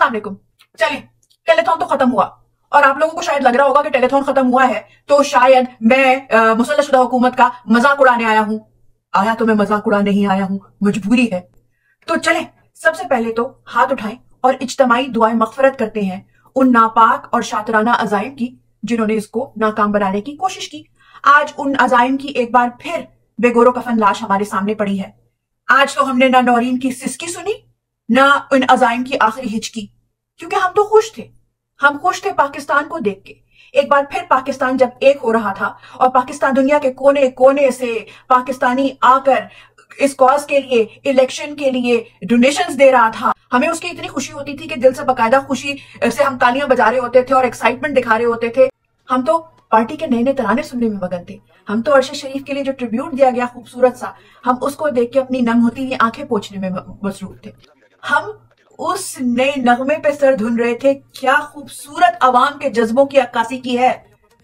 अस्सलाम वालेकुम। चलिए, टेलीथॉन तो खत्म हुआ और आप लोगों को शायद लग रहा होगा कि टेलीथॉन खत्म हुआ है तो शायद मैं मुसल्लतशुदा हुकूमत का मजाक उड़ाने आया हूं। आया तो मैं मजाक उड़ाने ही आया हूं, मजबूरी है। तो चलें, सबसे पहले तो हाथ उठाएं और इज्तमाई दुआएं मगफरत करते हैं उन नापाक और शातराना अजाइम की जिन्होंने इसको नाकाम बनाने की कोशिश की। आज उन अजाइम की एक बार फिर बेगोरो कफन लाश हमारे सामने पड़ी है। आज तो हमने ना नौरीन की सिसकी सुनी, ना उन अजाइम की आखिरी हिचकी, क्योंकि हम तो खुश थे। हम खुश थे पाकिस्तान को देख के। एक बार फिर पाकिस्तान जब एक हो रहा था और पाकिस्तान दुनिया के कोने कोने से पाकिस्तानी आकर इस कॉज के लिए, इलेक्शन के लिए डोनेशंस दे रहा था, हमें उसकी इतनी खुशी होती थी कि दिल से बकायदा खुशी से हम तालियां बजा रहे होते थे और एक्साइटमेंट दिखा रहे होते थे। हम तो पार्टी के नए नए तराने सुनने में मगन थे। हम तो अरशद शरीफ के लिए जो ट्रिब्यूट दिया गया खूबसूरत सा, हम उसको देख के अपनी नम होती हुई आंखें पोंछने में मसरूफ थे। हम उस नए नगमे पे सर धुन रहे थे। क्या खूबसूरत अवाम के जज्बों की अक्कासी की है।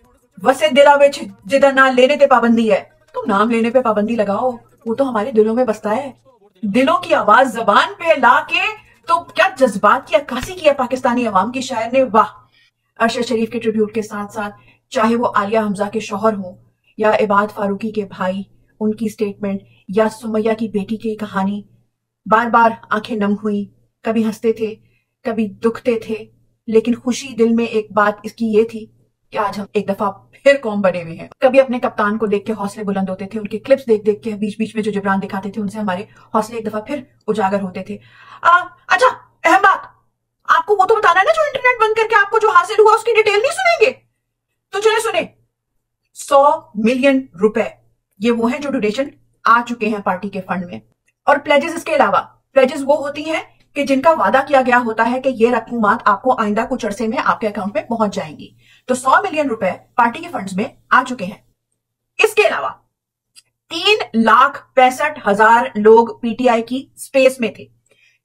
वसे दिला विच जिदा ना लेने पे पाबंदी है। तुम नाम लेने पे पाबंदी लगाओ, वो तो हमारे दिलों में बसता है। दिलों की आवाज जबान पे लाके तो क्या जज्बात की अक्कासी की है पाकिस्तानी अवाम की शायर ने। वाह। अरशद शरीफ के ट्रिब्यूट के साथ साथ चाहे वो आलिया हमजा के शौहर हो या इबाद फारूकी के भाई, उनकी स्टेटमेंट या सुमैया की बेटी की कहानी, बार बार आंखें नम हुई। कभी हंसते थे, कभी दुखते थे, लेकिन खुशी दिल में एक बात इसकी ये थी कि आज हम एक दफा फिर कौम बने हुए हैं। कभी अपने कप्तान को देख के हौसले बुलंद होते थे, उनके क्लिप्स देख देख के बीच बीच में जो जिब्रान दिखाते थे उनसे हमारे हौसले एक दफा फिर उजागर होते थे। अच्छा, अहम बात, आपको वो तो बताना है ना जो इंटरनेट बंद करके आपको जो हासिल हुआ उसकी डिटेल नहीं सुनेंगे? तो चले सुने। 100 मिलियन रुपए ये वो है जो डोनेशन आ चुके हैं पार्टी के फंड में। और प्लेजेस, इसके अलावा प्लेजेस वो होती हैं कि जिनका वादा किया गया होता है कि ये रकूमात आपको आइंदा कुछ अरसे में आपके अकाउंट में पहुंच जाएंगी। तो 100 मिलियन रुपए पार्टी के फंड्स में आ चुके हैं। इसके अलावा 3,65,000 लोग पीटीआई की स्पेस में थे।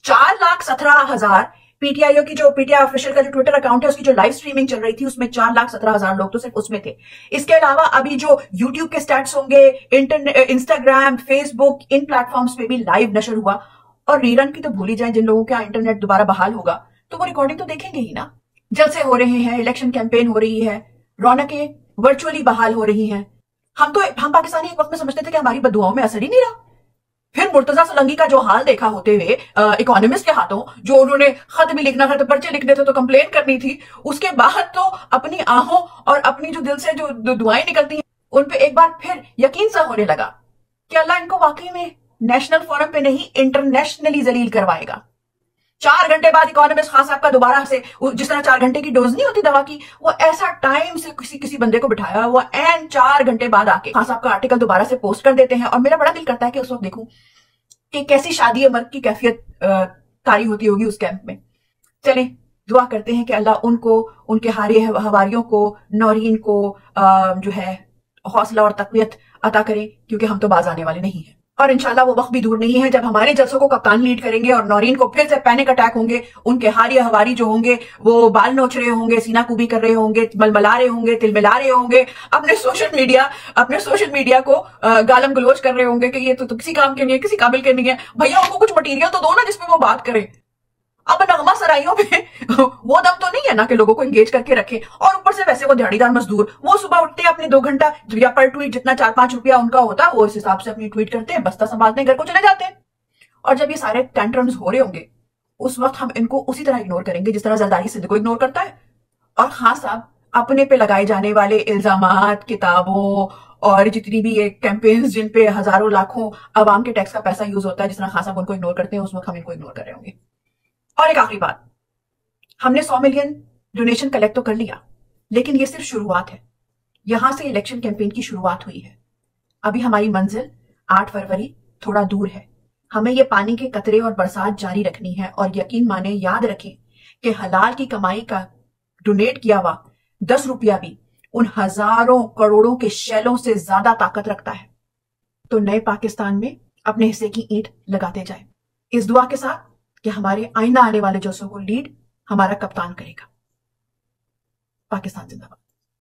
4,17,000 पीटीआई की जो पीटीआई ऑफिशियल का जो ट्विटर अकाउंट है उसकी जो लाइव स्ट्रीमिंग चल रही थी उसमें 4,17,000 लोग तो सिर्फ उसमें थे। इसके अलावा अभी जो यूट्यूब के स्टैट्स होंगे, इंटरनेट, इंस्टाग्राम, फेसबुक, इन प्लेटफॉर्म्स पे भी लाइव नशर हुआ। और रीरन की तो भूल ही जाए, जिन लोगों का इंटरनेट दोबारा बहाल होगा तो वो रिकॉर्डिंग तो देखेंगे ही ना। जलसे हो रहे हैं, इलेक्शन कैंपेन हो रही है, रौनकें वर्चुअली बहाल हो रही हैं। हम पाकिस्तानी एक वक्त में समझते थे कि हमारी बदुआओं में असर ही नहीं रहा। फिर मुर्तजा सोलंकी का जो हाल देखा होते हुए इकोनॉमिस्ट के हाथों, जो उन्होंने खत भी लिखना था तो पर्चे लिखने थे तो कंप्लेन करनी थी, उसके बाद तो अपनी आहों और अपनी जो दिल से जो दुआएं निकलती हैं उन पे एक बार फिर यकीन सा होने लगा कि अल्लाह इनको वाकई में नेशनल फोरम पे नहीं इंटरनेशनली जलील करवाएगा। 4 घंटे बाद इकोनॉमिस्ट खान साहब का दोबारा से, जिस तरह 4 घंटे की डोज नहीं होती दवा की, वो ऐसा टाइम से किसी बंदे को बिठाया हुआ एंड 4 घंटे बाद आके खान साहब का आर्टिकल दोबारा से पोस्ट कर देते हैं। और मेरा बड़ा दिल करता है कि उस वक्त देखूं कि कैसी शादी मर्द की कैफियत तारी होती होगी उस कैंप में। चलें, दुआ करते हैं कि अल्लाह उनको, उनके हवारियों को, नौरीन को जो है हौसला और तकवीत अता करे, क्योंकि हम तो बाज आने वाले नहीं हैं। और इंशाल्लाह वो वक्त भी दूर नहीं है जब हमारे जलसों को कप्तान लीड करेंगे और नौरीन को फिर से पैनिक अटैक होंगे। उनके हारिया हवारी जो होंगे वो बाल नोच रहे होंगे, सीना कुबी कर रहे होंगे, मलमला रहे होंगे, तिलमिला रहे होंगे, अपने सोशल मीडिया को गालम गलोच कर रहे होंगे कि ये तो किसी काम के नहीं है, किसी काबिल के नहीं है। भैया उनको कुछ मटीरियल तो दो ना जिसमें वो बात करें। अब नगमा सराइयों पे वो दम तो नहीं है ना कि लोगों को एंगेज करके रखे। और ऊपर से वैसे वो दिहाड़ीदार मजदूर, वो सुबह उठते हैं अपने 2 घंटा या पर ट्वीट जितना 4-5 रुपया उनका होता है वो इस हिसाब से अपनी ट्वीट करते हैं, बस्ता संभालते हैं, घर को चले जाते हैं। और जब ये सारे टेंट्रम्स हो रहे होंगे उस वक्त हम इनको उसी तरह इग्नोर करेंगे जिस तरह जरदारी सिंध को इग्नोर करता है। और खान साहब अपने पे लगाए जाने वाले इल्जामात, किताबों और जितनी भी ये कैंपेन्स जिन पे हजारों लाखों अवाम के टैक्स का पैसा यूज होता है, जिस तरह खान साहब उनको इग्नोर करते हैं उस वक्त हम इनको इग्नोर कर रहे होंगे। और एक आखिरी बात, हमने 100 मिलियन डोनेशन कलेक्ट तो कर लिया, लेकिन ये सिर्फ शुरुआत है। यहां से इलेक्शन कैंपेन की शुरुआत हुई है। अभी हमारी मंजिल 8 फरवरी थोड़ा दूर है। हमें ये पानी के कतरे और बरसात जारी रखनी है। और यकीन माने, याद रखें कि हलाल की कमाई का डोनेट किया हुआ 10 रुपया भी उन हजारों करोड़ों के शैलों से ज्यादा ताकत रखता है। तो नए पाकिस्तान में अपने हिस्से की ईंट लगाते जाए, इस दुआ के साथ कि हमारे आइंदा आने वाले जलसों को लीड हमारा कप्तान करेगा। पाकिस्तान जिंदाबाद।